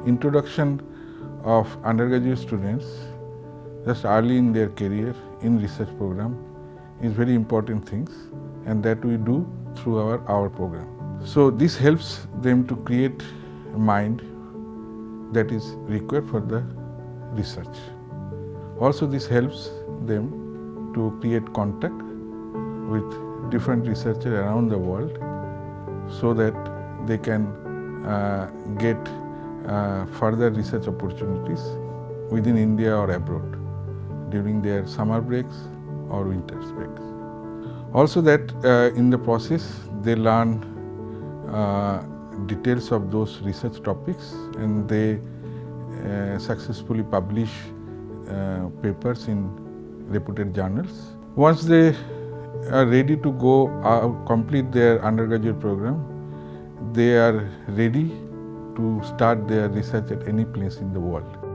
introduction of undergraduate students just early in their career in research program is very important things, and that we do through our program. So this helps them to create a mind that is required for the research. Also this helps them to create contact with different researchers around the world so that they can get further research opportunities within India or abroad during their summer breaks or winter breaks. Also that in the process they learn details of those research topics, and they successfully publish papers in reputed journals. Once they are ready to go complete their undergraduate program, they are ready to start their research at any place in the world.